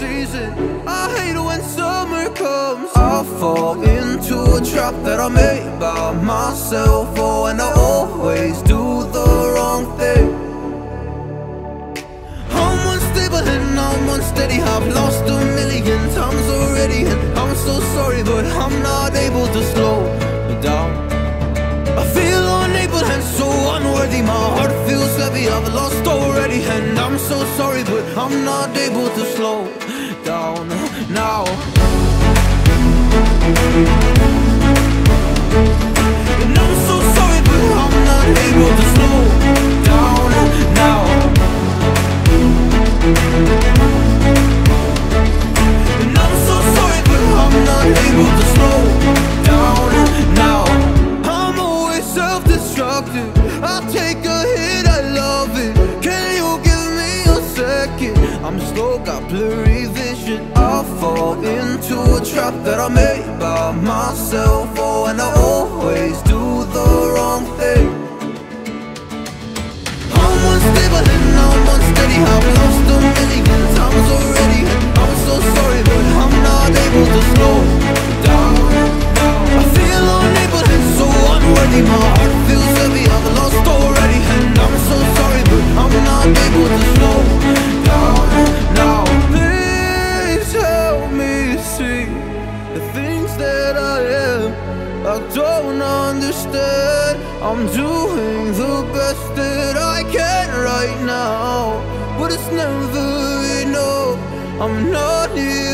season. I hate when summer comes. I fall into a trap that I made by myself. Oh, and I always do the wrong thing. I'm unstable and I'm unsteady. I've lost a million times already, and I'm so sorry, but I'm not able to slow down. I feel unable and so unworthy. My heart feels heavy, I've lost already, and I'm so sorry, but I'm not able to slow down now. And I'm so sorry, but I'm not able to slow down now. And I'm so sorry, but I'm not able to slow down now. I'm always self-destructive. I take a hit, I love it. Can you give me a second? I'm slow, got blurry vision. I fall into a trap that I made by myself. Oh, and I always do the wrong thing. I'm unstable and I'm unsteady. I've lost a million times already, and I'm so sorry, but I'm not able to slow down. I feel unable and so unworthy. My heart feels heavy, I've lost already, and I'm so sorry, but I'm not able to slow down now. Please help me see the things that I am. I don't understand. I'm doing the best that I can right now, but it's never enough. I'm not here